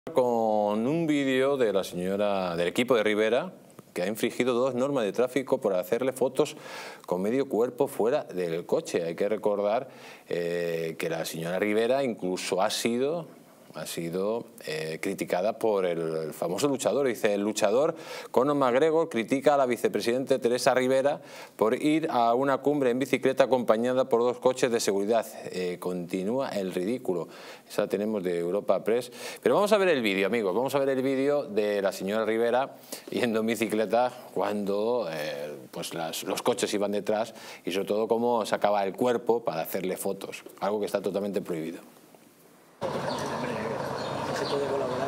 Con un vídeo de la señora del equipo de Rivera, que ha infringido 2 normas de tráfico por hacerle fotos con medio cuerpo fuera del coche. Hay que recordar que la señora Rivera incluso ha sido criticada por el famoso luchador. Dice: el luchador Conor McGregor critica a la vicepresidenta Teresa Rivera por ir a una cumbre en bicicleta acompañada por 2 coches de seguridad. Continúa el ridículo. Esa tenemos de Europa Press. Pero vamos a ver el vídeo, amigos. Vamos a ver el vídeo de la señora Rivera yendo en bicicleta cuando pues los coches iban detrás, y sobre todo cómo sacaba el cuerpo para hacerle fotos. Algo que está totalmente prohibido. Se puede colaborar.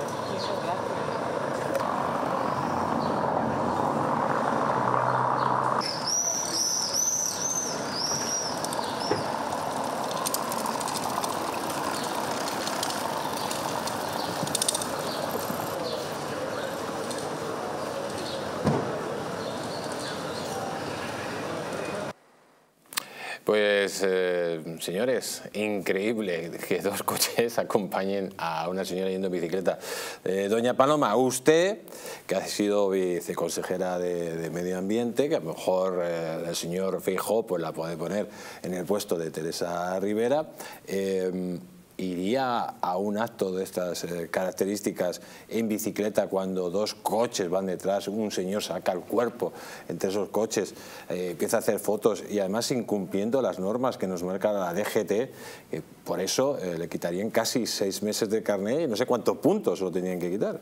Pues, señores, increíble que 2 coches acompañen a una señora yendo en bicicleta. Doña Paloma, usted, que ha sido viceconsejera de Medio Ambiente, que a lo mejor el señor Feijóo pues la puede poner en el puesto de Teresa Rivera, ¿iría a un acto de estas características en bicicleta cuando 2 coches van detrás, un señor saca el cuerpo entre esos coches, empieza a hacer fotos y además incumpliendo las normas que nos marca la DGT? Por eso le quitarían casi 6 meses de carné y no sé cuántos puntos lo tenían que quitar.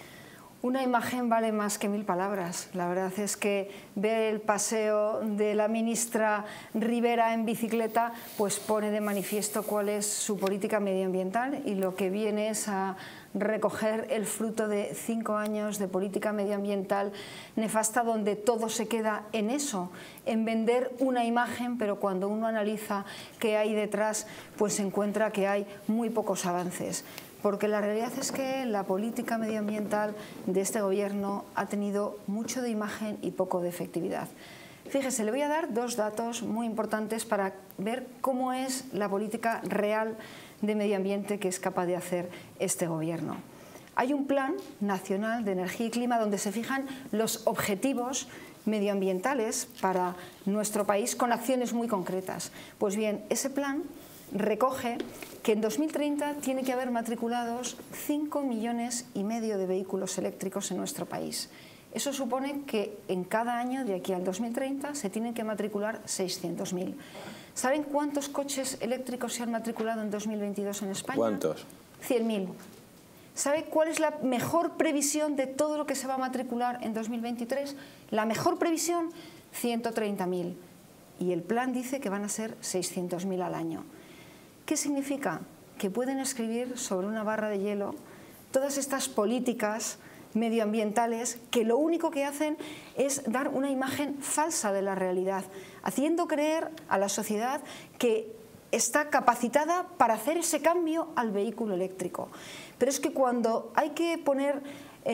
Una imagen vale más que 1000 palabras. La verdad es que ver el paseo de la ministra Rivera en bicicleta pues pone de manifiesto cuál es su política medioambiental, y lo que viene es a recoger el fruto de 5 años de política medioambiental nefasta, donde todo se queda en eso, en vender una imagen, pero cuando uno analiza qué hay detrás, pues se encuentra que hay muy pocos avances. Porque la realidad es que la política medioambiental de este gobierno ha tenido mucho de imagen y poco de efectividad. Fíjese, le voy a dar 2 datos muy importantes para ver cómo es la política real de medio ambiente que es capaz de hacer este gobierno. Hay un plan nacional de energía y clima donde se fijan los objetivos medioambientales para nuestro país con acciones muy concretas. Pues bien, ese plan recoge que en 2030 tiene que haber matriculados 5,5 millones de vehículos eléctricos en nuestro país. Eso supone que en cada año de aquí al 2030 se tienen que matricular 600.000. ¿Saben cuántos coches eléctricos se han matriculado en 2022 en España? ¿Cuántos? 100.000. ¿Sabe cuál es la mejor previsión de todo lo que se va a matricular en 2023? La mejor previsión, 130.000. Y el plan dice que van a ser 600.000 al año. ¿Qué significa? Que pueden escribir sobre una barra de hielo todas estas políticas medioambientales que lo único que hacen es dar una imagen falsa de la realidad, haciendo creer a la sociedad que está capacitada para hacer ese cambio al vehículo eléctrico. Pero es que cuando hay que poner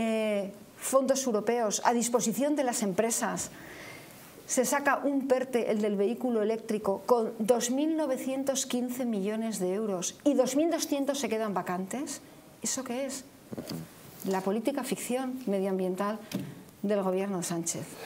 fondos europeos a disposición de las empresas, se saca un PERTE, el del vehículo eléctrico, con 2.915 millones de euros y 2.200 se quedan vacantes. ¿Eso qué es? La política ficción medioambiental del gobierno de Sánchez.